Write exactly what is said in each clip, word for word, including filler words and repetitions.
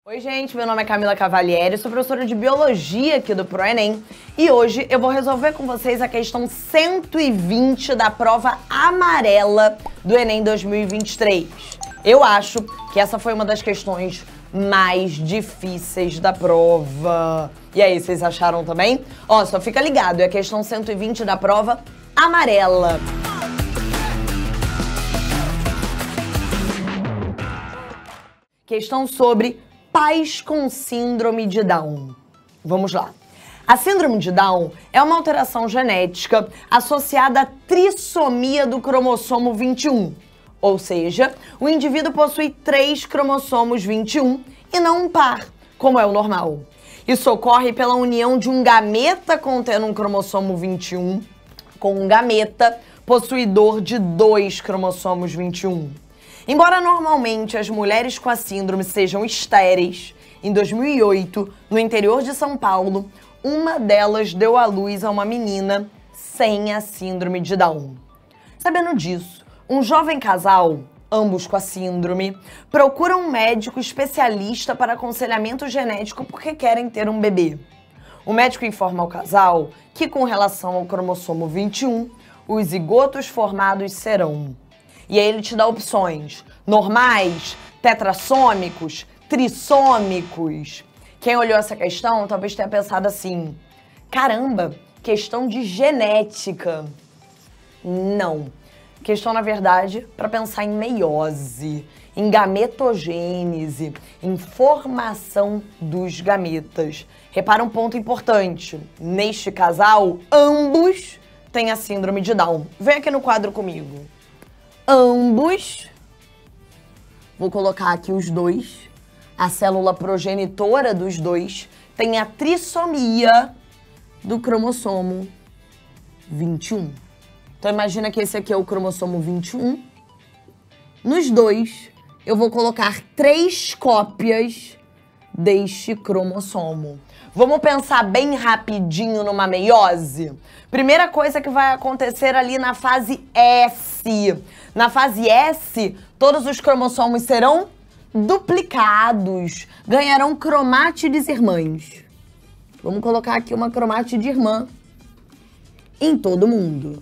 Oi gente, meu nome é Camila Cavalieri, sou professora de Biologia aqui do ProEnem e hoje eu vou resolver com vocês a questão cento e vinte da prova amarela do Enem dois mil e vinte e três. Eu acho que essa foi uma das questões mais difíceis da prova. E aí, vocês acharam também? Ó, só fica ligado, é a questão cento e vinte da prova amarela. Questão sobre pais com síndrome de Down. Vamos lá. A síndrome de Down é uma alteração genética associada à trissomia do cromossomo vinte e um. Ou seja, o indivíduo possui três cromossomos vinte e um e não um par, como é o normal. Isso ocorre pela união de um gameta contendo um cromossomo vinte e um com um gameta possuidor de dois cromossomos vinte e um. Embora normalmente as mulheres com a síndrome sejam estéreis, em dois mil e oito, no interior de São Paulo, uma delas deu à luz a uma menina sem a síndrome de Down. Sabendo disso, um jovem casal, ambos com a síndrome, procura um médico especialista para aconselhamento genético porque querem ter um bebê. O médico informa ao casal que, com relação ao cromossomo vinte e um, os zigotos formados serão... E aí ele te dá opções normais, tetrassômicos, trissômicos. Quem olhou essa questão talvez tenha pensado assim, caramba, questão de genética. Não. Questão, na verdade, para pensar em meiose, em gametogênese, em formação dos gametas. Repara um ponto importante. Neste casal, ambos têm a síndrome de Down. Vem aqui no quadro comigo. Ambos, vou colocar aqui os dois, a célula progenitora dos dois tem a trissomia do cromossomo vinte e um. Então imagina que esse aqui é o cromossomo vinte e um. Nos dois, eu vou colocar três cópias deste cromossomo. Vamos pensar bem rapidinho numa meiose? Primeira coisa que vai acontecer ali na fase S. Na fase S, todos os cromossomos serão duplicados, ganharão cromátides irmãs. Vamos colocar aqui uma cromátide irmã em todo mundo.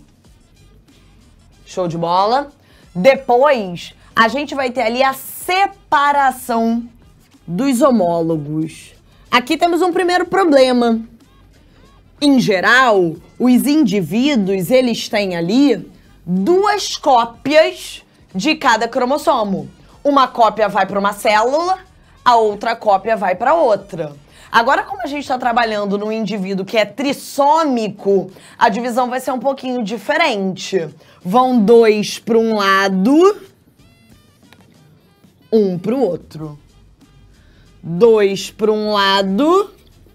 Show de bola? Depois, a gente vai ter ali a separação dos homólogos. Aqui temos um primeiro problema. Em geral, os indivíduos, eles têm ali duas cópias de cada cromossomo. Uma cópia vai para uma célula, a outra cópia vai para outra. Agora, como a gente está trabalhando num indivíduo que é trissômico, a divisão vai ser um pouquinho diferente. Vão dois para um lado, um para o outro. Dois para um lado,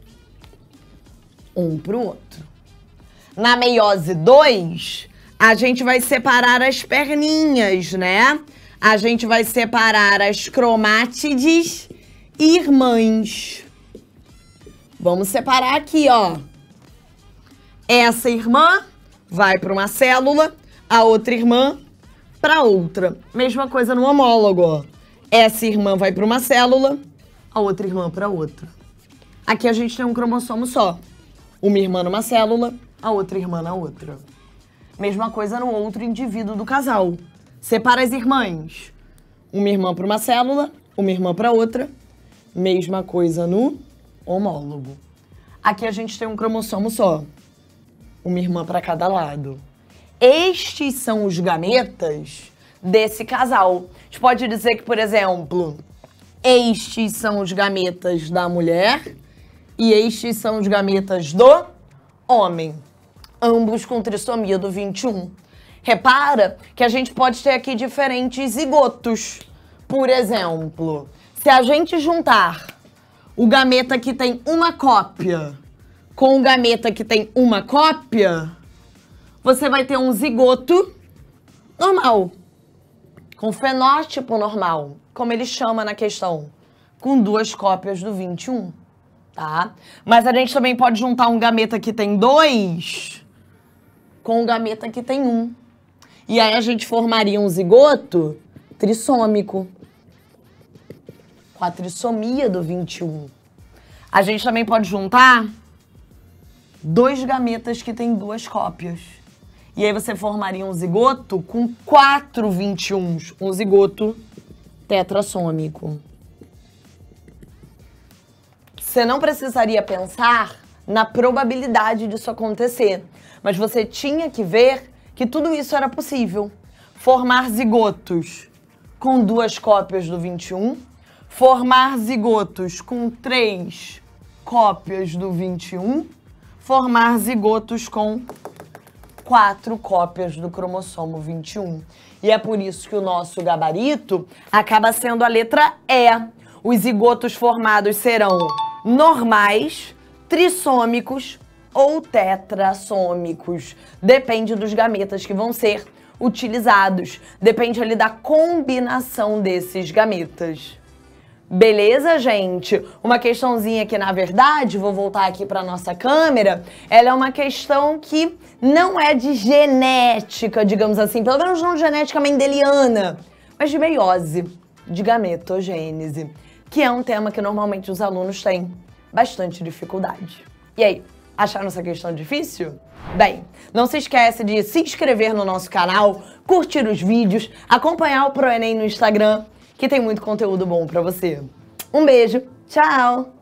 um para o outro. Na meiose dois, a gente vai separar as perninhas, né? A gente vai separar as cromátides irmãs. Vamos separar aqui, ó. Essa irmã vai para uma célula, a outra irmã para outra. Mesma coisa no homólogo, ó. Essa irmã vai para uma célula, a outra irmã para outra. Aqui a gente tem um cromossomo só. Uma irmã numa célula, a outra irmã na outra. Mesma coisa no outro indivíduo do casal. Separa as irmãs. Uma irmã para uma célula, uma irmã para outra. Mesma coisa no homólogo. Aqui a gente tem um cromossomo só. Uma irmã para cada lado. Estes são os gametas desse casal. A gente pode dizer que, por exemplo, estes são os gametas da mulher e estes são os gametas do homem. Ambos com trissomia do vinte e um. Repara que a gente pode ter aqui diferentes zigotos. Por exemplo, se a gente juntar o gameta que tem uma cópia com o gameta que tem uma cópia, você vai ter um zigoto normal, com fenótipo normal, como ele chama na questão, com duas cópias do vinte e um, tá? Mas a gente também pode juntar um gameta que tem dois com um gameta que tem um. E aí a gente formaria um zigoto trissômico. com a trissomia do vinte e um. A gente também pode juntar dois gametas que têm duas cópias. E aí você formaria um zigoto com quatro vinte e uns, um zigoto tetrassômico. Você não precisaria pensar na probabilidade disso acontecer, mas você tinha que ver que tudo isso era possível. Formar zigotos com duas cópias do vinte e um, formar zigotos com três cópias do vinte e um, formar zigotos com quatro cópias do cromossomo vinte e um. E é por isso que o nosso gabarito acaba sendo a letra E. Os zigotos formados serão normais, trissômicos ou tetrassômicos. Depende dos gametas que vão ser utilizados. Depende ali da combinação desses gametas. Beleza, gente? Uma questãozinha que, na verdade, vou voltar aqui para nossa câmera, ela é uma questão que não é de genética, digamos assim, pelo menos não de genética mendeliana, mas de meiose, de gametogênese, que é um tema que normalmente os alunos têm bastante dificuldade. E aí, acharam essa questão difícil? Bem, não se esquece de se inscrever no nosso canal, curtir os vídeos, acompanhar o ProEnem no Instagram, que tem muito conteúdo bom pra você. Um beijo, tchau!